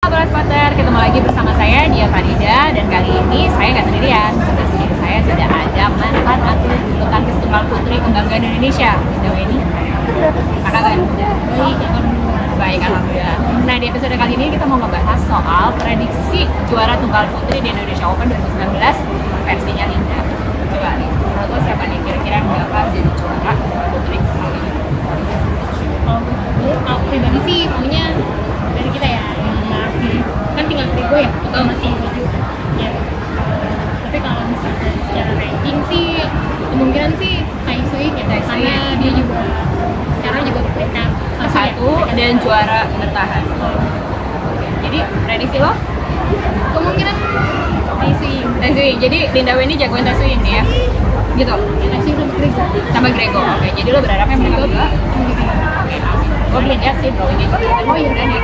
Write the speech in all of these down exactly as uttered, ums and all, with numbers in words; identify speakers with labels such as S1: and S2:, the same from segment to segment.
S1: Halo Spotter, ketemu lagi bersama saya Dia Farida, dan kali ini saya nggak sendirian. Sebelah sini saya sudah ada mantan atlet bulu tangkis tunggal putri kebanggaan Indonesia, Dinda Weni. Kakak kan? Baik, baik alhamdulillah. Nah, di episode kali ini kita mau ngebahas soal prediksi juara tunggal putri di Indonesia Open dua ribu sembilan belas versinya Linda. Coba nih, menurut lo siapa nih kira-kira yang bakal jadi juara tunggal putri kali ini?
S2: Kalau gue, kalau pribadi sih maunya dari kita ya, masih kan tinggal Grego ya, atau masih maju ya. Tapi kalau misalnya secara ranking sih kemungkinan sih Tai Tzu Ying ya, karena dia juga sekarang juga peringkat
S1: satu dan juara bertahan. Jadi prediksi lo?
S2: Kemungkinan Tai Tzu Ying.
S1: Tai Tzu Ying. Jadi Dinda Weni jagoin Tai Tzu Ying nih ya? Gitu?
S2: Tai Tzu Ying sama Grego.
S1: Sama Grego, oke. Jadi lo berharapnya mereka berdua? Gue belum lihat sih bro ini.
S2: Oh iya,
S1: nih.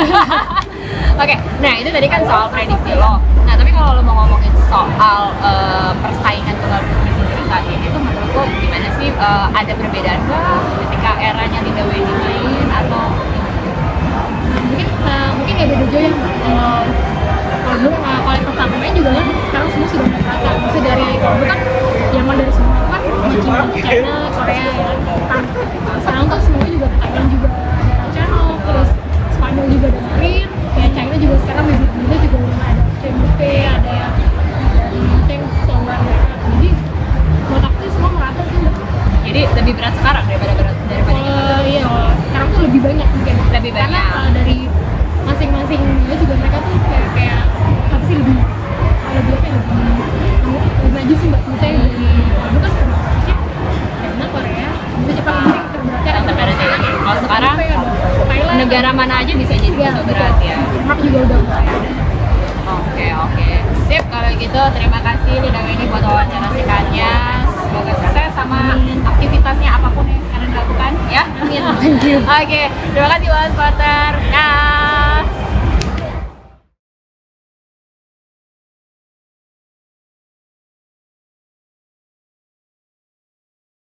S1: Oke, nah itu tadi kan soal prediksi lo. Nah tapi kalau lo mau ngomongin soal uh, persaingan tunggal putri sendiri saat ini tuh menurut lo gimana sih? Uh, ada perbedaan nggak ketika eranya Dinda Weni main atau?
S2: Mungkin uh, mungkin ya beda jauh ya. Kalau kalau dulu uh, kalau yang pertama main juga kan sekarang semua sudah merata. Maksudnya dari dulu kan zaman dari semua kan China, China, Korea, ya, Jepang. Sekarang tuh semuanya juga Thailand juga ada channel, terus Spanyol juga ada Green, ya China juga sekarang bibit-bibitnya juga udah ada C M V, ada yang dari Seng, Songan, jadi menurut aku tuh semua merata sih.
S1: Jadi lebih berat sekarang daripada berat daripada kita?
S2: Uh, iya, sekarang tuh lebih banyak mungkin.
S1: Lebih banyak.
S2: Karena uh, dari masing-masing dia juga mereka tuh kayak kayak apa sih lebih lebih apa ya, lebih lebih maju sih mbak. Misalnya dari kalau kan Indonesia, China, Korea, bisa cepat mungkin terberatnya kan terberatnya.
S1: Kalau sekarang
S2: Thailand,
S1: negara mana aja bisa jadi
S2: ya,
S1: bisa berat ya?
S2: Mark juga udah mulai ada.
S1: Oke oke, sip kalau gitu. Terima kasih Dinda Weni buat wawancara singkatnya. Semoga sukses sama aktivitasnya apapun yang sekarang dilakukan ya.
S2: Amin. Thank you.
S1: Oke, terima kasih Mas Potter. Nah.